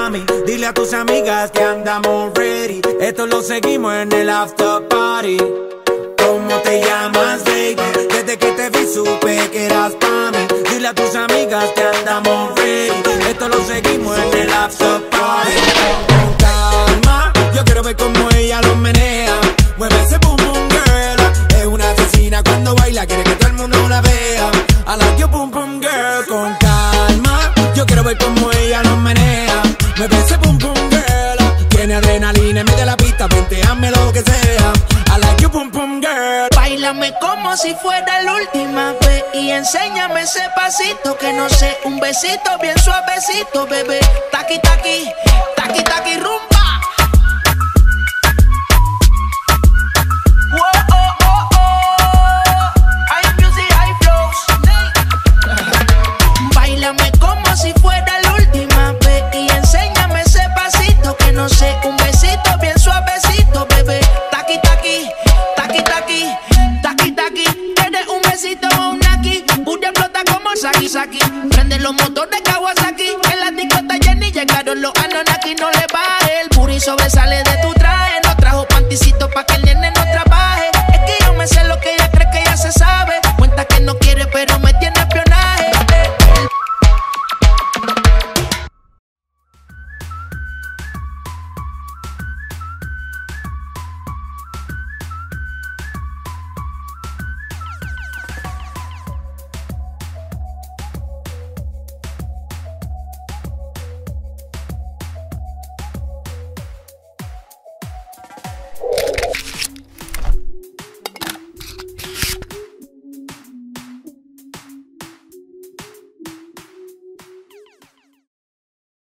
mami. Dile a tus amigas que andamos ready. Esto lo seguimos en el after party. ¿Cómo te llamas, baby? Desde que te vi supe que eras pa' mí. Dile a tus amigas que andamos ready. Esto lo seguimos en el after party. Con calma, yo quiero ver cómo ella lo menea. Mueve ese boom boom girl. Es una asesina cuando baila, quiere que todo el mundo la vea. I like your boom boom girl. Con calma, yo quiero ver cómo ella lo menea. Mueve ese boom boom girl. Tiene adrenalina, mete la pista, venteame lo que sea. I like your boom boom girl. Báilame como si fuera la última vez y enséñame ese pasito que no sé, un besito bien suavecito, bebé. Taqui taqui, taqui taqui rumba. Báilame como si fuera la última vez y enséñame ese pasito que no sé, un besito bien suavecito, bebé. Taqui taqui, taqui taqui, taqui taqui. Tienes un besito o un aquí, booty explota como Saki Saki. Prende los motores Kawasaki, en la disco está llena y llegaron los Anunnaki. No le baje, el booty sobresale